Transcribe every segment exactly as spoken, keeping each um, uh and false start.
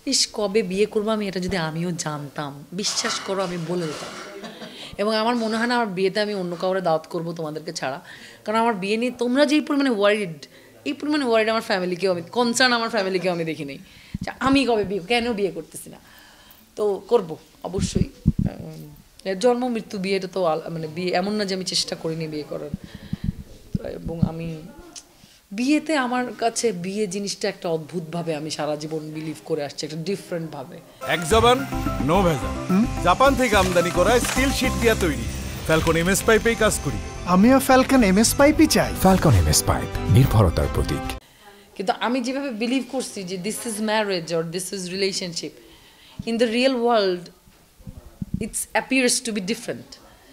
ইস কবে বিয়ে করবো আমি এটা যদি আমিও জানতাম, বিশ্বাস করো আমি বলে দিতাম। এবং আমার মনে হয় না আমার বিয়েতে আমি অন্য কাউরে দাওয়াত করবো তোমাদেরকে ছাড়া, কারণ আমার বিয়ে নিয়ে তোমরা যেই পরিমাণে ওয়ারিড, এই পরিমাণে ওয়ারিড আমার ফ্যামিলিকেও আমি, কনসার্ন আমার ফ্যামিলিকেও আমি দেখি নেই যে আমি কবে বিয়ে, কেন বিয়ে করতেছি না। তো করব অবশ্যই, জন্ম মৃত্যু বিয়েটা তো মানে বিয়ে এমন না যে আমি চেষ্টা করিনি বিয়ে করার। এবং আমি বিয়েতে, আমার কাছে বিয়ে জিনিসটা একটা অদ্ভুতভাবে আমি সারা জীবন বিলিভ করে আসছি, একটা ডিফারেন্টভাবে। এক জবান নো ভেজাল, জাপান থেকে আমদানি করা স্টিল শীট দিয়া তৈরি ফ্যালকন এমএস পাইপেই কাজ করি। আমিও ফ্যালকন এমএস পাইপই চাই। ফ্যালকন এমএস পাইপ, নির্ভরতার প্রতীক। কিন্তু আমি যেভাবে বিলিভ করছি যে this is marriage or this is relationship, in the real world it's appears to be different.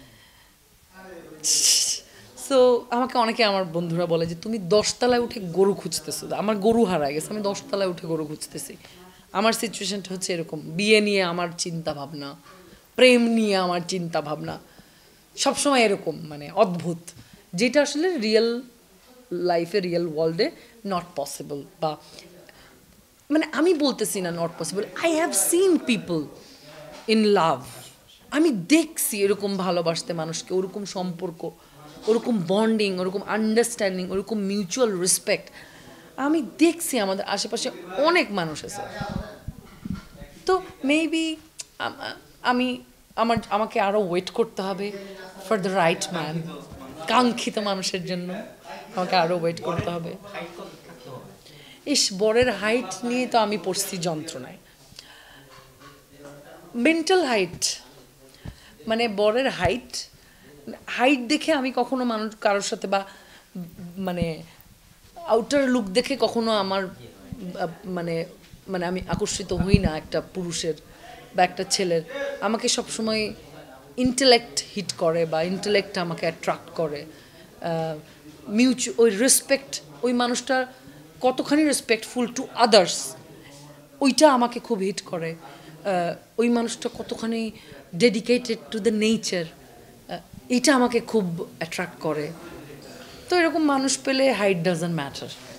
So আমাকে অনেকে আমার বন্ধুরা বলে যে তুমি দশতলায় উঠে গরু খুঁজতেছো, আমার গরু হারায় গেছে, আমি দশতলায় উঠে গরু খুঁজতেছি। আমার সিচুয়েশনটা হচ্ছে এরকম, বিয়ে নিয়ে আমার চিন্তা ভাবনা, প্রেম নিয়ে আমার চিন্তা ভাবনা সবসময় এরকম, মানে অদ্ভুত, যেটা আসলে রিয়েল লাইফে, রিয়েল ওয়ার্ল্ডে নট পসিবল। বা মানে আমি বলতেছি না not possible, I have seen people in love, আমি দেখছি এরকম ভালোবাসতে মানুষকে, ওরকম সম্পর্ক, ওরকম বন্ডিং, ওরকম আন্ডারস্ট্যান্ডিং, ওরকম মিউচুয়াল রেসপেক্ট আমি দেখছি আমাদের আশেপাশে অনেক মানুষ আছে। তো মেবি আমি আমার আমাকে আরও ওয়েট করতে হবে ফর দ্য রাইট ম্যান, কাঙ্ক্ষিত মানুষের জন্য আমাকে আরও ওয়েট করতে হবে। ইস বরের হাইট নিয়ে তো আমি পড়ছি যন্ত্রণায়, মেন্টাল হাইট, মানে বরের হাইট হাইট দেখে আমি কখনো মানুষ কারোর সাথে, বা মানে আউটার লুক দেখে কখনো আমার মানে মানে আমি আকর্ষিত হই না একটা পুরুষের বা একটা ছেলের। আমাকে সবসময় ইন্টেলেক্ট হিট করে, বা ইন্টেলেক্ট আমাকে অ্যাট্রাক্ট করে, মিউচু ওই রেসপেক্ট, ওই মানুষটার কতখানি রেসপেক্টফুল টু আদার্স, ওইটা আমাকে খুব হিট করে। ওই মানুষটা কতখানি ডেডিকেটেড টু দ্য নেচার, এটা আমাকে খুব অ্যাট্রাক্ট করে। তো এরকম মানুষ পেলে হাইট ডাজন্ট ম্যাটার।